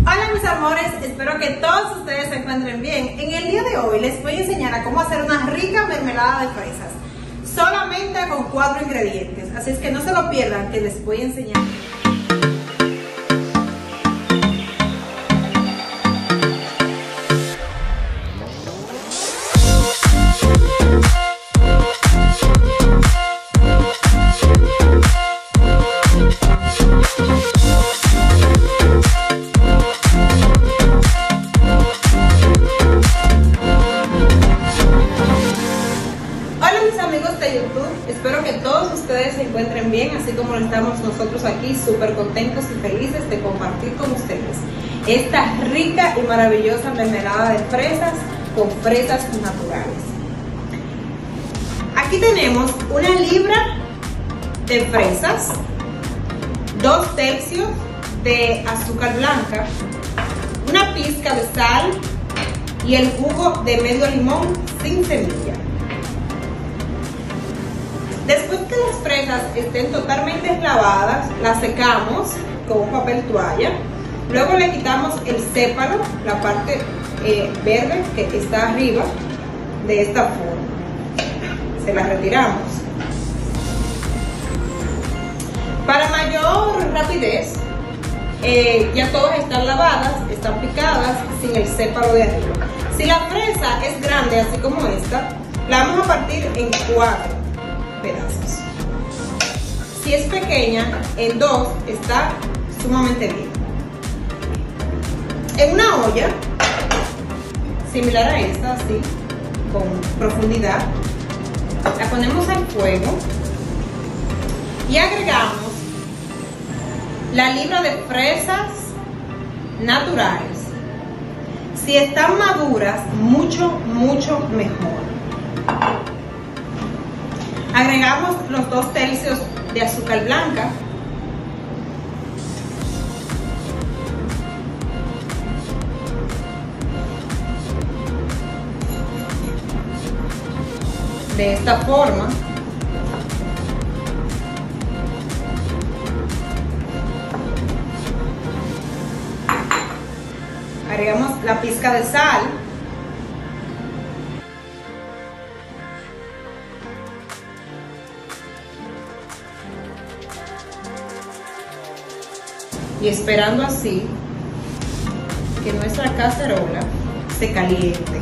Hola mis amores, espero que todos ustedes se encuentren bien. En el día de hoy les voy a enseñar a cómo hacer una rica mermelada de fresas, solamente con 4 ingredientes, así es que no se lo pierdan, que les voy a enseñar. Espero que todos ustedes se encuentren bien, así como lo estamos nosotros aquí, súper contentos y felices de compartir con ustedes esta rica y maravillosa mermelada de fresas con fresas naturales. Aquí tenemos 1 libra de fresas, 2 tercios de azúcar blanca, una pizca de sal y el jugo de medio limón sin semilla. Después que las fresas estén totalmente lavadas, las secamos con un papel toalla. Luego le quitamos el sépalo, la parte verde que está arriba, de esta forma. Se la retiramos. Para mayor rapidez, ya todas están lavadas, están picadas, sin el sépalo de arriba. Si la fresa es grande, así como esta, la vamos a partir en 4 pedazos. Si es pequeña, en 2 está sumamente bien. En una olla similar a esta, así con profundidad, la ponemos al fuego y agregamos la libra de fresas naturales. Si están maduras, mucho mejor. Agregamos los 2 tercios de azúcar blanca. De esta forma. Agregamos la pizca de sal. Y esperando así que nuestra cacerola se caliente.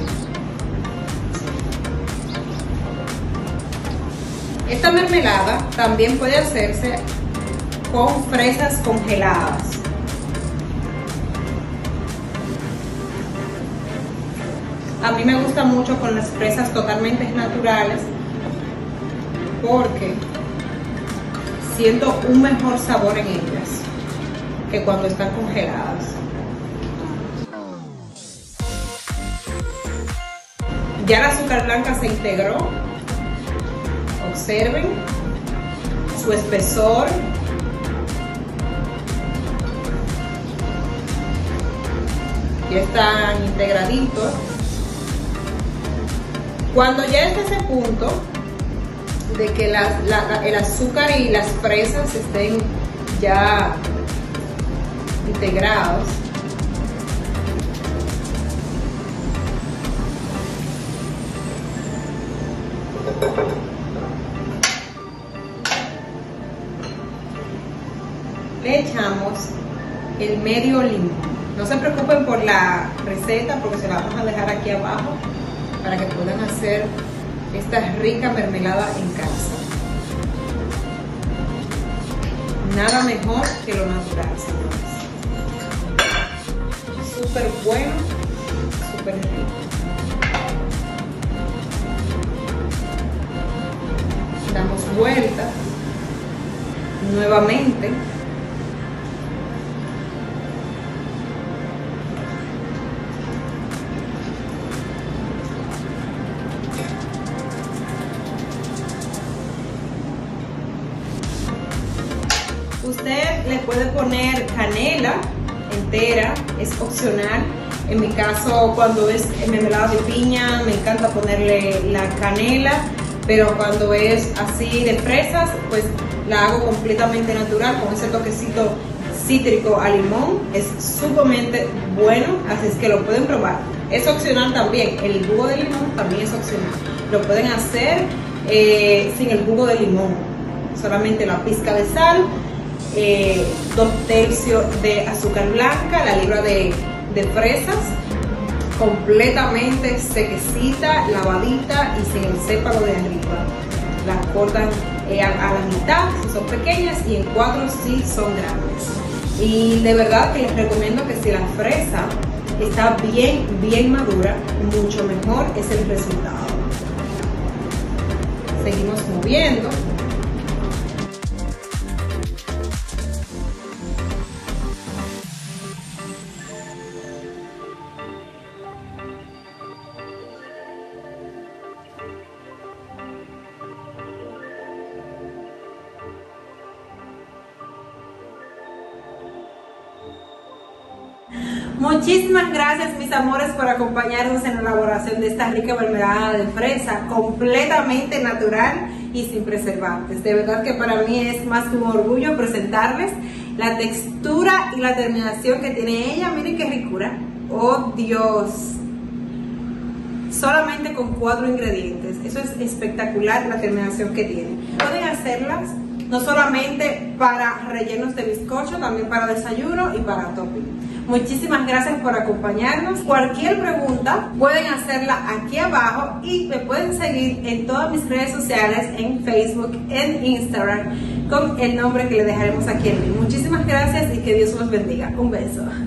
Esta mermelada también puede hacerse con fresas congeladas. A mí me gusta mucho con las fresas totalmente naturales porque siento un mejor sabor en ellas que cuando están congeladas. Ya el azúcar blanca se integró. Observen su espesor. Ya están integraditos. Cuando ya esté ese punto de que el azúcar y las fresas estén ya integrados, le echamos el medio limón. No se preocupen por la receta porque se la vamos a dejar aquí abajo para que puedan hacer esta rica mermelada en casa. Nada mejor que lo natural, señores. Súper bueno, súper rico. Damos vuelta nuevamente. Usted le puede poner canela entera, es opcional. En mi caso, cuando es mermelada de piña, me encanta ponerle la canela, pero cuando es así de fresas, pues la hago completamente natural, con ese toquecito cítrico a limón, es sumamente bueno, así es que lo pueden probar. Es opcional también, el jugo de limón también es opcional. Lo pueden hacer sin el jugo de limón, solamente la pizca de sal, 2/3 de azúcar blanca, la libra de fresas, completamente sequecita, lavadita y sin el sépalo de arriba. Las cortan a la mitad si son pequeñas y en 4 si son grandes. Y de verdad que les recomiendo que si la fresa está bien madura, mucho mejor es el resultado. Seguimos moviendo. Muchísimas gracias, mis amores, por acompañarnos en la elaboración de esta rica mermelada de fresa, completamente natural y sin preservantes. De verdad que para mí es más que un orgullo presentarles la textura y la terminación que tiene ella. Miren qué ricura. ¡Oh, Dios! Solamente con 4 ingredientes. Eso es espectacular, la terminación que tiene. Pueden hacerlas no solamente para rellenos de bizcocho, también para desayuno y para topping. Muchísimas gracias por acompañarnos. Cualquier pregunta pueden hacerla aquí abajo y me pueden seguir en todas mis redes sociales, en Facebook, en Instagram, con el nombre que les dejaremos aquí en mí. Muchísimas gracias y que Dios los bendiga. Un beso.